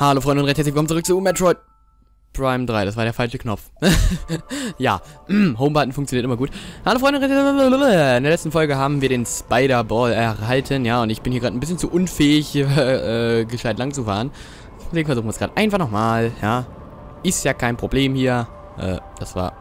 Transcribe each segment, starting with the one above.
Hallo Freunde und recht herzlich willkommen zurück zu Metroid Prime 3. Das war der falsche Knopf. Ja, Home-Button funktioniert immer gut. Hallo Freunde und in der letzten Folge haben wir den Spider-Ball erhalten. Ja, und ich bin hier gerade ein bisschen zu unfähig, gescheit lang zu fahren. Deswegen versuchen wir es gerade einfach nochmal. Ja, ist ja kein Problem hier. Das war...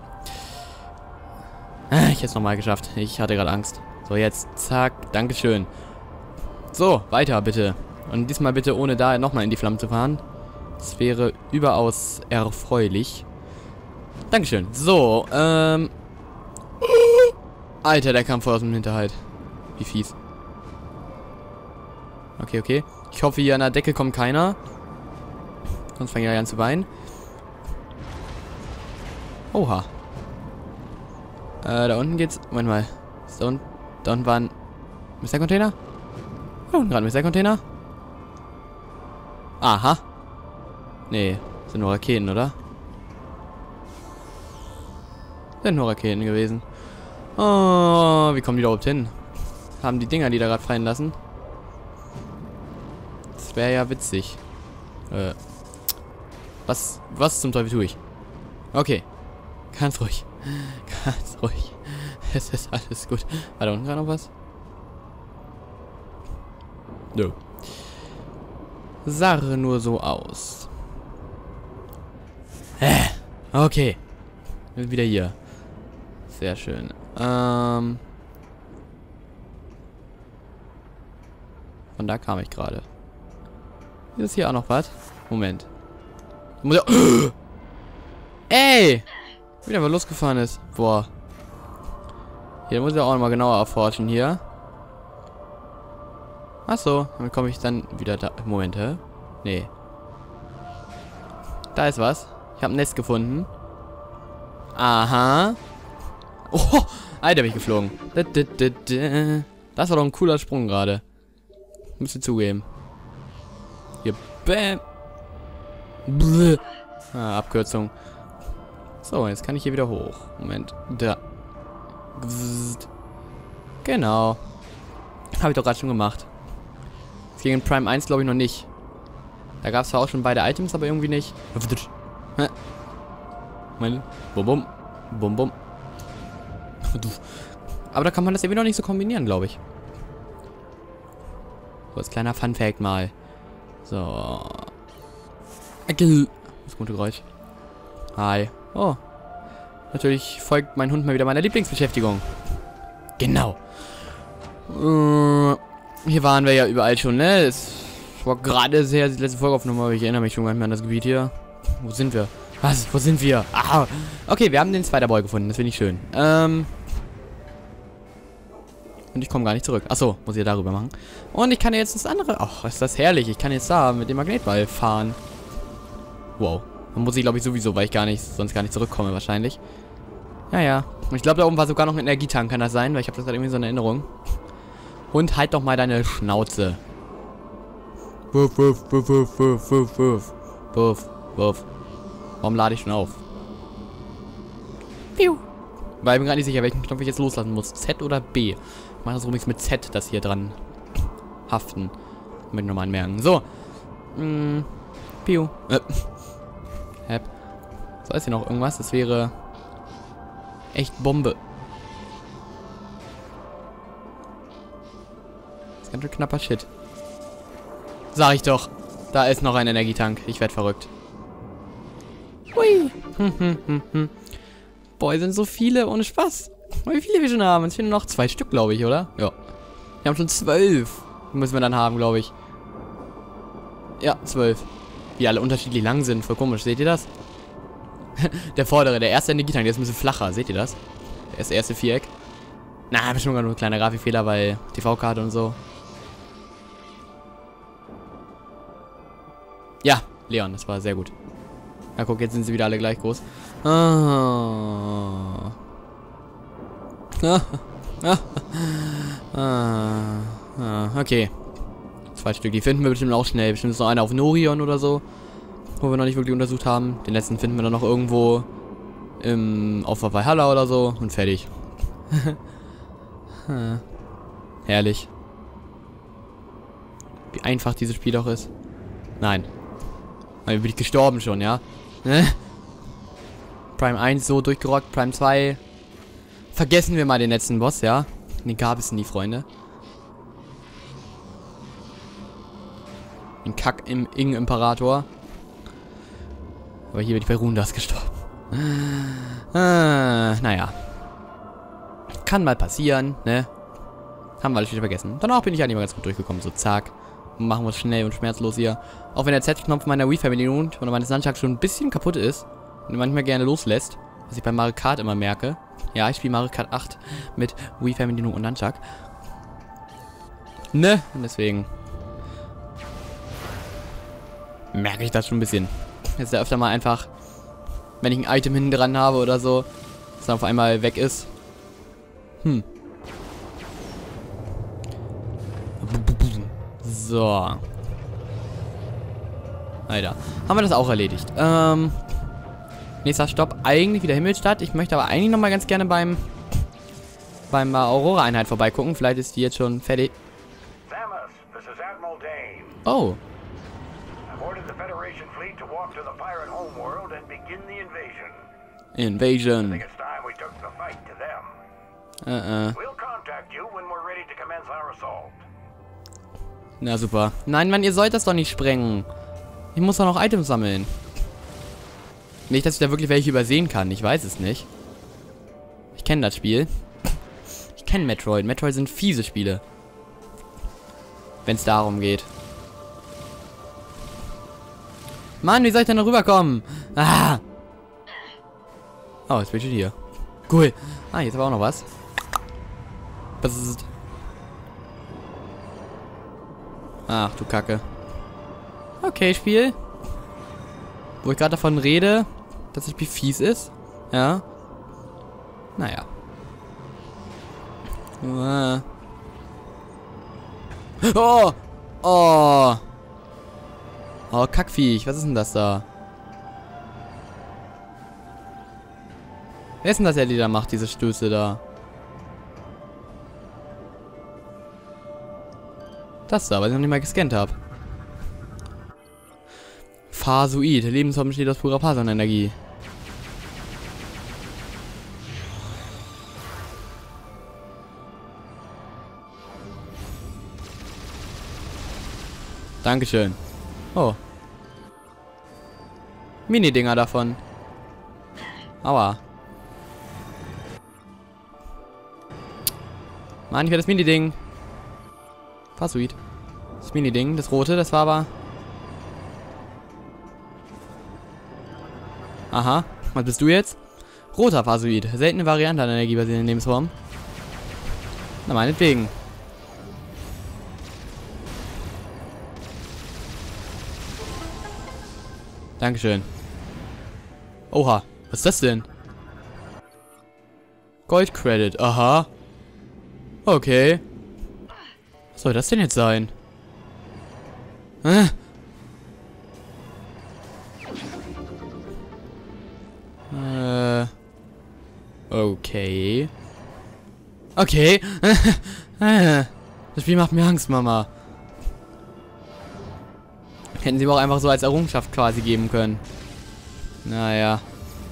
ich hätte es nochmal geschafft. Ich hatte gerade Angst. So, jetzt, zack, Dankeschön. So, weiter bitte. Und diesmal bitte ohne da nochmal in die Flammen zu fahren. Das wäre überaus erfreulich. Dankeschön. So, Alter, der kam voll aus dem Hinterhalt. Wie fies. Okay, okay. Ich hoffe, hier an der Decke kommt keiner. Sonst fange ich an zu weinen. Oha. Da unten geht's... Moment mal. Da unten war ein... Mr-Container? Da unten gerade ein Mr-Container? Aha. Nee, sind nur Raketen, oder? Sind nur Raketen gewesen. Oh, wie kommen die da überhaupt hin? Haben die Dinger, die da gerade fallen lassen? Das wäre ja witzig. Was zum Teufel tue ich? Okay. Ganz ruhig. Ganz ruhig. Es ist alles gut. War da unten gerade noch was? Nö. Sah nur so aus. Okay. Bin wieder hier. Sehr schön. Von da kam ich gerade. Ist hier auch noch was? Moment. Muss ja... Ey! Wieder mal losgefahren ist. Boah. Hier muss ich auch noch mal genauer erforschen hier. Achso, dann komme ich dann wieder da. Moment, hä? Nee. Da ist was. Ich habe ein Nest gefunden. Aha. Oh, Alter, bin ich geflogen. Das war doch ein cooler Sprung gerade. Müsst ihr zugeben. Hier, bäm. Ah, Abkürzung. So, jetzt kann ich hier wieder hoch. Moment. Da. Genau. Habe ich doch gerade schon gemacht. Das ging in Prime 1, glaube ich, noch nicht. Da gab es zwar auch schon beide Items, aber irgendwie nicht. Bum, bum. Bum, bum. Aber da kann man das irgendwie noch nicht so kombinieren, glaube ich. So, als kleiner Fun-Fact mal. So. Das gute Geräusch. Hi. Oh. Natürlich folgt mein Hund mal wieder meiner Lieblingsbeschäftigung. Genau. Hier waren wir ja überall schon, ne? Es war gerade sehr die letzte Folge aufgenommen, aber ich erinnere mich schon gar nicht mehr an das Gebiet hier. Wo sind wir? Was? Wo sind wir? Ah. Okay, wir haben den Spider-Boy gefunden. Das finde ich schön. Und ich komme gar nicht zurück. Achso, muss ich ja darüber machen. Und ich kann jetzt das andere... Ach, ist das herrlich. Ich kann jetzt da mit dem Magnetball fahren. Wow. Dann muss ich, glaube ich, sowieso, weil ich sonst gar nicht zurückkomme wahrscheinlich. Ja, ja. Und ich glaube, da oben war sogar noch ein Energietank. Kann das sein? Weil ich habe das halt irgendwie so in Erinnerung. Und halt doch mal deine Schnauze. Wuff, wuff, wuff, wuff, wuff, wuff, wuff. Wuff, wuff. Warum lade ich schon auf? Piu. Weil ich bin gerade nicht sicher, welchen Knopf ich jetzt loslassen muss. Z oder B? Ich mache das übrigens mit Z, das hier dran haften. Damit nochmal anmerken. So. Piu. Hep. So, ist hier noch irgendwas? Das wäre echt Bombe. Das ist ganz schön knapper Shit. Sag ich doch. Da ist noch ein Energietank. Ich werde verrückt. Hui. Boah, sind so viele, ohne Spaß. Wie viele wir schon haben? Es fehlen noch 2 Stück, glaube ich, oder? Ja. Wir haben schon 12. Die müssen wir dann haben, glaube ich. Ja, 12. Die alle unterschiedlich lang sind. Voll komisch. Seht ihr das? Der vordere, der erste Energietank, der ist ein bisschen flacher. Seht ihr das? Das erste Viereck. Na, bestimmt nur ein kleiner Grafikfehler, weil TV-Karte und so. Ja, Leon, das war sehr gut. Ja, guck, jetzt sind sie wieder alle gleich groß. Okay. 2 Stück, die finden wir bestimmt auch schnell. Bestimmt ist noch einer auf Norion oder so. Wo wir noch nicht wirklich untersucht haben. Den letzten finden wir dann noch irgendwo auf Valhalla oder so. Und fertig. Herrlich. Wie einfach dieses Spiel doch ist. Nein. Dann bin ich gestorben schon, ja. Prime 1 so durchgerockt, Prime 2. Vergessen wir mal den letzten Boss, ja. Den gab es nie, Freunde. Den Kack im Imperator. Aber hier bin ich bei Rundas gestorben. Naja. Kann mal passieren, ne? Haben wir alles wieder vergessen. Danach bin ich eigentlich mal ganz gut durchgekommen. So, zack. Machen wir es schnell und schmerzlos hier. Auch wenn der Z-Knopf meiner Wii-Fernbedienung oder meines Nunchucks schon ein bisschen kaputt ist. Und manchmal gerne loslässt. Was ich bei Mario Kart immer merke. Ja, ich spiele Mario Kart 8 mit Wii-Fernbedienung und Nunchuck. Ne? Und deswegen merke ich das schon ein bisschen. Jetzt ja öfter mal einfach, wenn ich ein Item hinten dran habe oder so, dass dann auf einmal weg ist. So. Alter. Haben wir das auch erledigt. Nächster Stopp. Eigentlich wieder Himmelstadt. Ich möchte aber eigentlich nochmal ganz gerne beim Aurora-Einheit vorbeigucken. Vielleicht ist die jetzt schon fertig. Samus, this is Admiral Dane. Oh. I've ordered the Federation fleet to walk to the pirate homeworld and begin the invasion. I Invasion. think it's time we took the fight to them. We'll contact you when we're ready to commence our assault. Na super. Nein, Mann, ihr sollt das doch nicht sprengen. Ich muss doch noch Items sammeln. Nicht, dass ich da wirklich welche übersehen kann. Ich weiß es nicht. Ich kenne das Spiel. Ich kenne Metroid. Metroid sind fiese Spiele. Wenn es darum geht. Mann, wie soll ich denn da rüberkommen? Ah! Oh, jetzt bin ich schon hier. Cool. Ah, jetzt aber auch noch was. Bzzzt. Ach, du Kacke. Okay, Spiel. Wo ich gerade davon rede, dass das Spiel fies ist. Ja. Naja. Oh! Oh! Oh, Kackviech. Was ist denn das da? Wer ist denn das, der die da macht, diese Stöße da? Das da, weil ich noch nicht mal gescannt habe. Phasuid. Lebensform besteht aus purer Phasonenergie. Dankeschön. Oh. Mini-Dinger davon. Aua. Mann, ich will das Mini-Ding. Phasuid. Das Mini-Ding, das rote, das war aber... Aha. Was bist du jetzt? Roter Phasuid. Seltene Variante an energiebasierenden Lebensformen. Na, meinetwegen. Dankeschön. Oha. Was ist das denn? Gold-Credit. Aha. Okay. Was soll das denn jetzt sein? Okay. Okay. Das Spiel macht mir Angst, Mama. Hätten sie mir auch einfach so als Errungenschaft quasi geben können. Naja.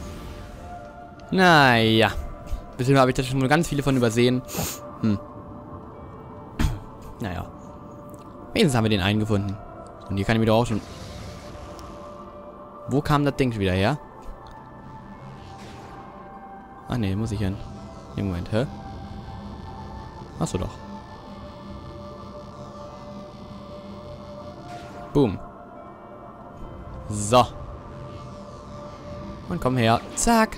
Naja. Bestimmt habe ich da schon ganz viele von übersehen. Naja. Wenigstens haben wir den einen gefunden. Und hier kann ich wieder auch schon... Wo kam das Ding wieder her? Ach nee, muss ich hin. Im Moment, hä? Achso doch. Boom. So. Und komm her. Zack.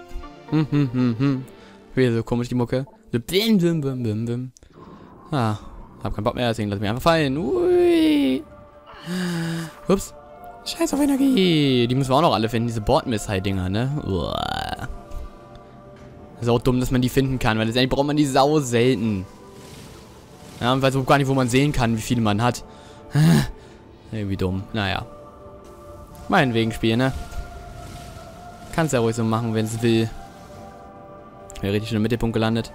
Wieder so komisch die Mucke. So bim, bim, bim, bim, bim. Ah, hab keinen Bock mehr, deswegen lass mich einfach fallen. Ui. Ups. Scheiß auf Energie. Die müssen wir auch noch alle finden, diese Bordmissile-Dinger, ne? Uah. Ist auch dumm, dass man die finden kann, weil letztendlich braucht man die sau selten. Ja, und weiß auch gar nicht, wo man sehen kann, wie viele man hat. Irgendwie dumm. Naja. Meinetwegen spielen, ne? Kann's ja ruhig so machen, wenn es will. Wäre richtig schön im Mittelpunkt gelandet.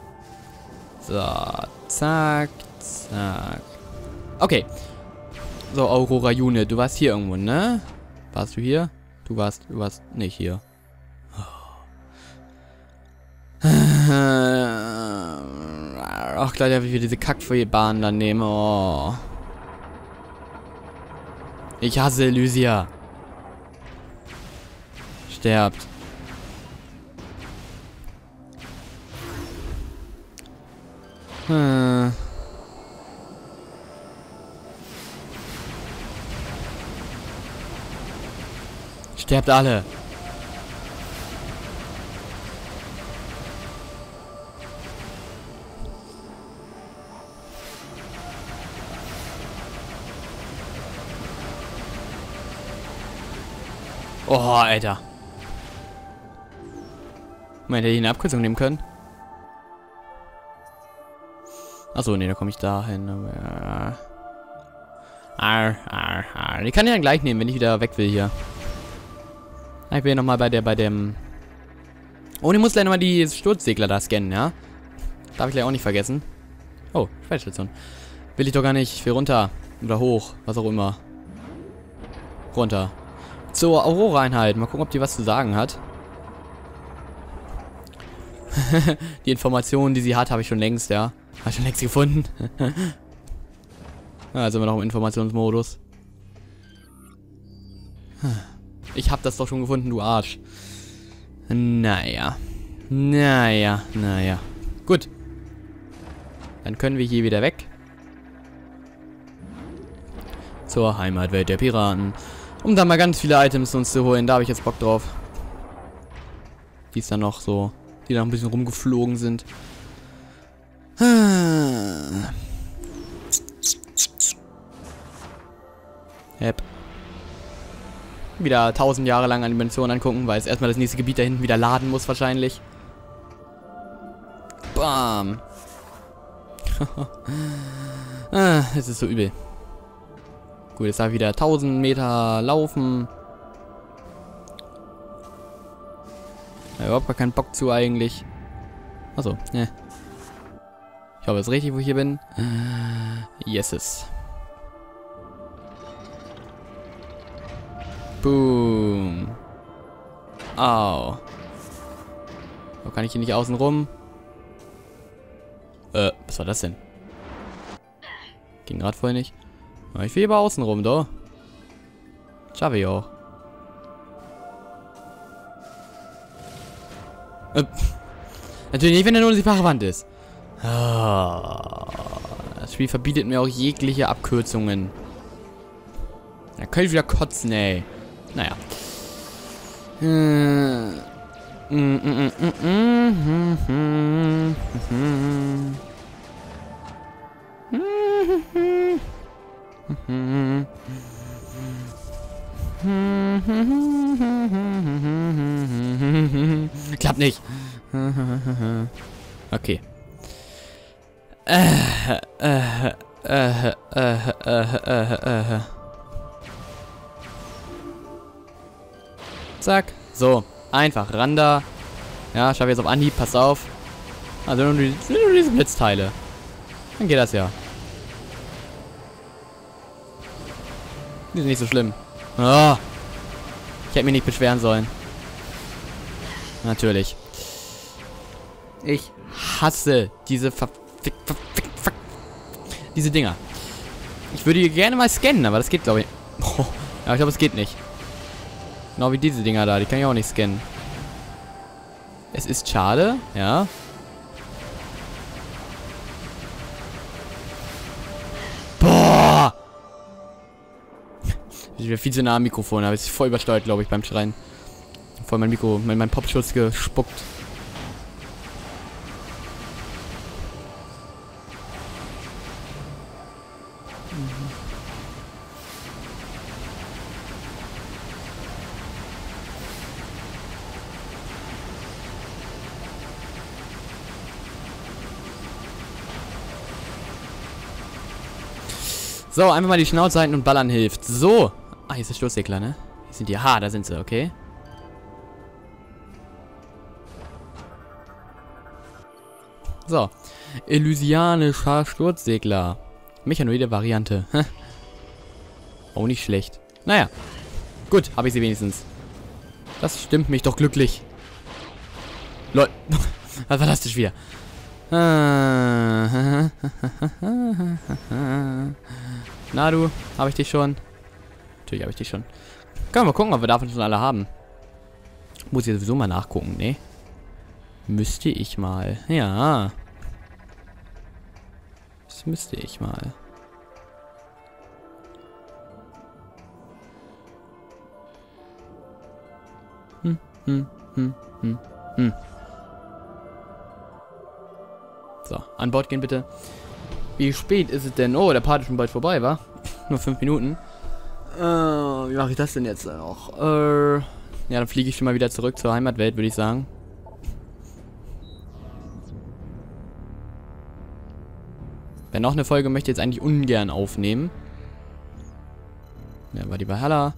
So. Zack. Zack. Okay. So, Aurora Unit, du warst hier irgendwo, ne? Warst du hier? Du warst nicht hier. Ach, gleich darf ich wieder diese Kackbahn dann nehmen. Oh. Ich hasse Elysia. Sterbt. Sterbt alle. Oh, Alter. Moment, hätte ich eine Abkürzung nehmen können? Achso, nee, da komme ich dahin. Die kann ich dann gleich nehmen, wenn ich wieder weg will hier. Ich bin ja nochmal bei dem... Oh, ich muss gleich nochmal die Sturzsegler da scannen, ja? Darf ich gleich auch nicht vergessen. Oh, Speitstation. Will ich doch gar nicht. Ich will runter. Oder hoch. Was auch immer. Runter. Zur Aurora-Einheit. Mal gucken, ob die was zu sagen hat. Die Informationen, die sie hat, habe ich schon längst, ja. Habe ich schon längst gefunden. Ja, sind wir noch im Informationsmodus. Ich hab das doch schon gefunden, du Arsch. Naja. Naja. Gut. Dann können wir hier wieder weg. Zur Heimatwelt der Piraten. Um da mal ganz viele Items uns zu holen. Da habe ich jetzt Bock drauf. Die ist dann noch so... Die da noch ein bisschen rumgeflogen sind. Yep. Wieder 1000 Jahre lang Animation angucken, weil es erstmal das nächste Gebiet da hinten wieder laden muss wahrscheinlich. Bam. Es ist so übel. Gut, jetzt darf ich wieder 1000 Meter laufen. Ja, überhaupt gar keinen Bock zu eigentlich. Achso, ne. Ich hoffe, es ist richtig, wo ich hier bin. Yeses. Boom. Au. So, kann ich hier nicht außen rum? Was war das denn? Ging gerade vorher nicht. Ich will aber außen rum, doch. Schaffe ich auch. Natürlich nicht, wenn er nur die flache Wand ist. Das Spiel verbietet mir auch jegliche Abkürzungen. Da kann ich wieder kotzen, ey. Naja. Klappt nicht. Okay. Zack. So. Einfach. Ran da. Ja, schaffe jetzt auf Anhieb. Pass auf. Also nur diese Blitzteile. Dann geht das ja. Die sind nicht so schlimm. Oh. Ich hätte mich nicht beschweren sollen. Natürlich. Ich hasse diese diese Dinger. Ich würde hier gerne mal scannen, aber das geht, glaube ich. Oh. Ja, ich glaube, es geht nicht. Genau wie diese Dinger da. Die kann ich auch nicht scannen. Es ist schade, ja. Boah! Ich bin viel zu nah am Mikrofon. Habe ich voll übersteuert, glaube ich, beim Schreien. Voll mein Popschutz gespuckt. So, einfach mal die Schnauze halten und ballern hilft. So. Ah, hier ist der Stoßsegler, ne? Hier sind die. Ha, da sind sie, okay. So. Elysianischer Sturzsegler. Mechanoide Variante. Auch nicht schlecht. Naja. Gut, habe ich sie wenigstens. Das stimmt mich doch glücklich. Lol. Was war das denn wieder? Na du, habe ich dich schon? Natürlich habe ich dich schon. Können wir mal gucken, ob wir davon schon alle haben. Muss ich sowieso mal nachgucken, ne? Müsste ich mal. Ja. Das müsste ich mal. So, an Bord gehen bitte. Wie spät ist es denn? Oh, der Part ist schon bald vorbei, wa? Nur 5 Minuten. Wie mache ich das denn jetzt noch? Ja, dann fliege ich schon mal wieder zurück zur Heimatwelt, würde ich sagen. Wer noch eine Folge möchte, jetzt eigentlich ungern aufnehmen. Ja, war die Valhalla.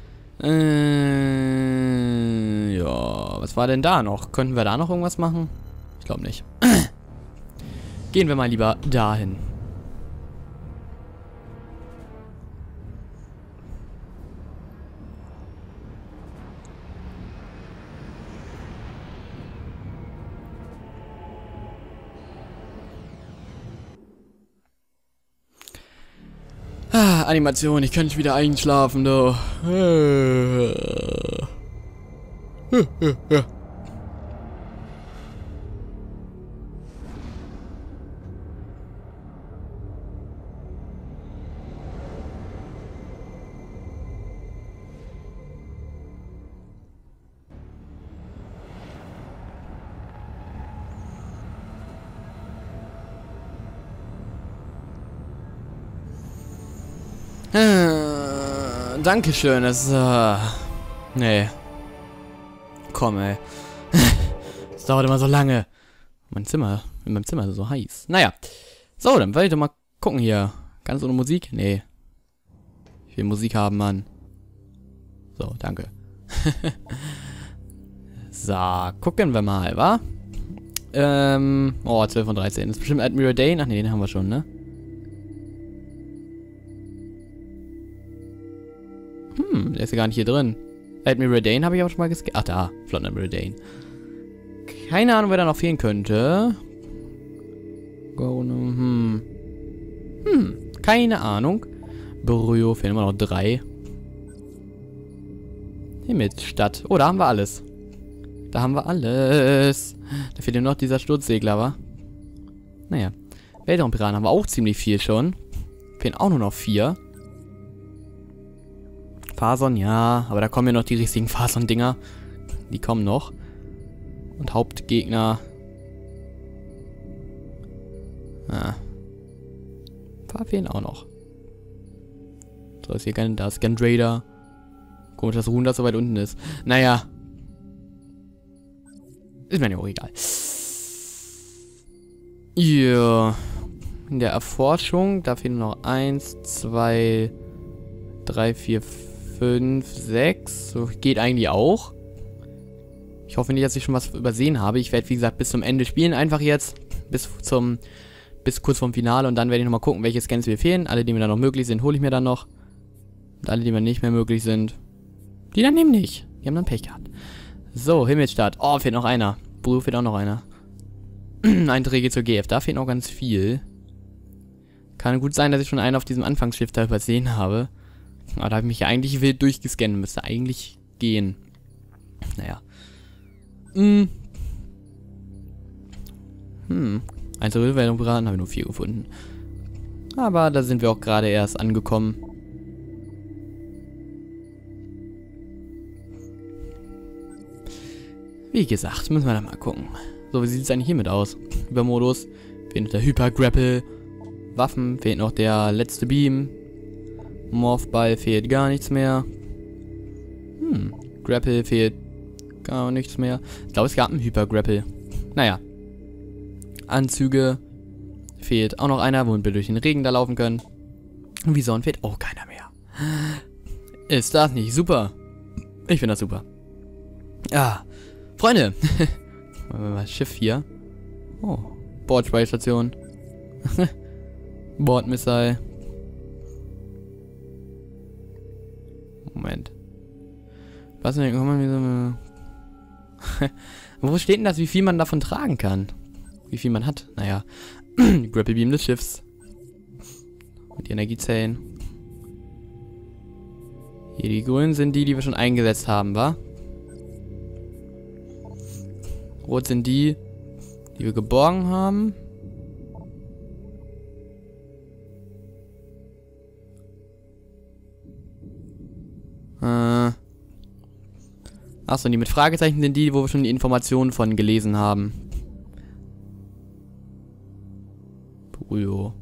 Ja, was war denn da noch? Könnten wir da noch irgendwas machen? Ich glaube nicht. Gehen wir mal lieber dahin. Ah, Animation, ich könnte wieder einschlafen, du. Dankeschön, das nee. Komm, ey. Das dauert immer so lange. In meinem Zimmer ist es so heiß. Naja. So, dann will ich doch mal gucken hier. Ganz ohne Musik? Nee. Ich will Musik haben, Mann. So, danke. So, gucken wir mal, wa? 12 von 13. Das ist bestimmt Admiral Dane. Ach nee, den haben wir schon, ne? Der ist ja gar nicht hier drin. Admiral Dane habe ich auch schon mal gescannt. Ach da, Flott Admiral Dane. Keine Ahnung, wer da noch fehlen könnte. Keine Ahnung. Bryo fehlen immer noch 3. Himmelsstadt. Oh, da haben wir alles. Da haben wir alles. Da fehlt nur noch dieser Sturzsegler, wa? Naja. Weltraumpiraten haben wir auch ziemlich viel schon. Fehlen auch nur noch 4. Phason, ja. Aber da kommen ja noch die richtigen Phason-Dinger. Die kommen noch. Und Hauptgegner. Ah. Ein paar fehlen auch noch. So, ist hier da ist Gandrader. Komisch, dass Rune das so weit unten ist. Naja. Ist mir ja auch egal. Ja. In der Erforschung, da fehlen noch 1, 2, 3, 4, 5, 6. So, geht eigentlich auch. Ich hoffe nicht, dass ich schon was übersehen habe. Ich werde, wie gesagt, bis zum Ende spielen. Einfach jetzt. Bis kurz vorm Finale. Und dann werde ich nochmal gucken, welche Scans mir fehlen. Alle, die mir dann noch möglich sind, hole ich mir dann noch. Und alle, die mir nicht mehr möglich sind, die dann eben nicht. Die haben dann Pech gehabt. So, Himmelsstadt. Oh, fehlt noch einer. Blue fehlt auch noch einer. Einträge zur GF. Da fehlt noch ganz viel. Kann gut sein, dass ich schon einen auf diesem Anfangsschiff da übersehen habe. Aber da habe ich mich ja eigentlich wild durchgescannt. Müsste eigentlich gehen. Naja. Einzelwellenpiraten habe ich nur 4 gefunden. Aber da sind wir auch gerade erst angekommen. Wie gesagt, müssen wir da mal gucken. So, wie sieht es eigentlich hiermit aus? Übermodus. Fehlt noch der Hyper-Grapple. Waffen. Fehlt noch der letzte Beam. Morphball fehlt gar nichts mehr. Grapple fehlt gar nichts mehr. Ich glaube, es gab einen Hyper-Grapple. Naja. Anzüge. Fehlt auch noch einer, womit wir durch den Regen da laufen können. Und Vision fehlt auch keiner mehr. Ist das nicht super? Ich finde das super. Ja. Freunde. Mal Schiff hier. Oh. Bordspeicherstation. Bordmissile. Was denn? Wo steht denn das, wie viel man davon tragen kann? Wie viel man hat? Naja. Die Grapple Beam des Schiffs. Und die Energiezellen. Hier, die grünen sind die wir schon eingesetzt haben, wa? Rot sind die wir geborgen haben. Achso, die mit Fragezeichen sind die, wo wir schon die Informationen von gelesen haben. Puyo.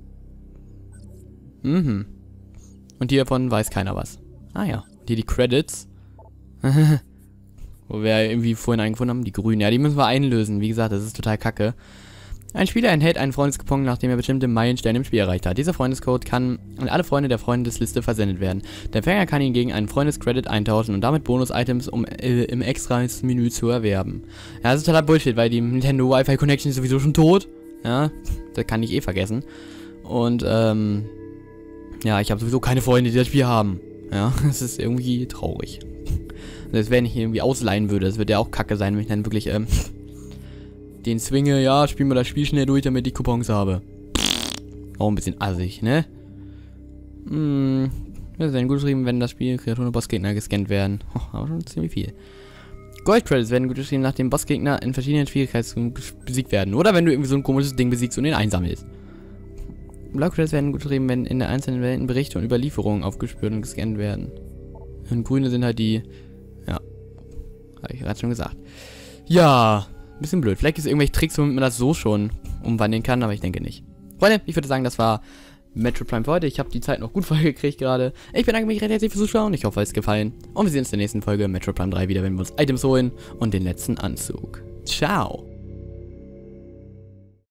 Mhm. Und hiervon weiß keiner was. Ah ja. Die Credits. Wo wir irgendwie vorhin eingefunden haben. Die grünen. Ja, die müssen wir einlösen. Wie gesagt, das ist total kacke. Ein Spieler enthält einen Freundeskupon, nachdem er bestimmte Meilensteine im Spiel erreicht hat. Dieser Freundescode kann an alle Freunde der Freundesliste versendet werden. Der Empfänger kann ihn gegen einen Freundescredit eintauschen und damit Bonus-Items im Extras-Menü zu erwerben. Ja, das ist totaler Bullshit, weil die Nintendo Wi-Fi Connection ist sowieso schon tot. Ja, das kann ich eh vergessen. Und, ja, ich habe sowieso keine Freunde, die das Spiel haben. Ja, das ist irgendwie traurig. Das wenn ich irgendwie ausleihen würde, das würde ja auch kacke sein, wenn ich dann wirklich, den zwinge, ja, spielen wir das Spiel schnell durch, damit ich Coupons habe. Auch ein bisschen assig, ne? Das werden gut geschrieben, wenn das Spiel Kreaturen und Bossgegner gescannt werden. Oh, aber schon ziemlich viel. Gold-Credits werden gut geschrieben, nachdem Bossgegner in verschiedenen Schwierigkeitsstufen besiegt werden. Oder wenn du irgendwie so ein komisches Ding besiegst und ihn einsammelst. Blau-Credits werden gut geschrieben, wenn in der einzelnen Welten Berichte und Überlieferungen aufgespürt und gescannt werden. Und grüne sind halt die... Ja. Habe ich gerade schon gesagt. Ja... Bisschen blöd. Vielleicht gibt es irgendwelche Tricks, womit man das so schon umwandeln kann, aber ich denke nicht. Freunde, ich würde sagen, das war Metroid Prime für heute. Ich habe die Zeit noch gut vollgekriegt gerade. Ich bedanke mich recht herzlich fürs Zuschauen. Ich hoffe, es hat gefallen. Und wir sehen uns in der nächsten Folge Metroid Prime 3 wieder, wenn wir uns Items holen und den letzten Anzug. Ciao!